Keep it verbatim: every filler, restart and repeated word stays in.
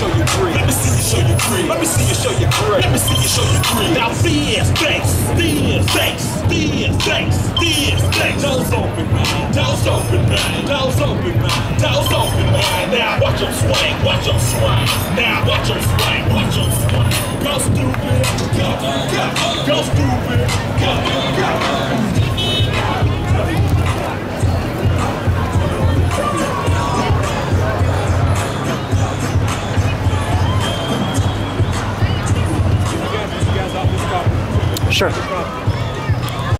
your grip. Let me see you show your grip. Let me see you show your grip. Let me see you show your grip. Now fierce face, fierce face, fierce face, fierce face. Toes open, man. Toes open, man. Toes open, man. Toes open, man. Now watch them swing, watch them swing. Now watch them swing, watch them swing. Go stupid, go, go, go stupid, go, go.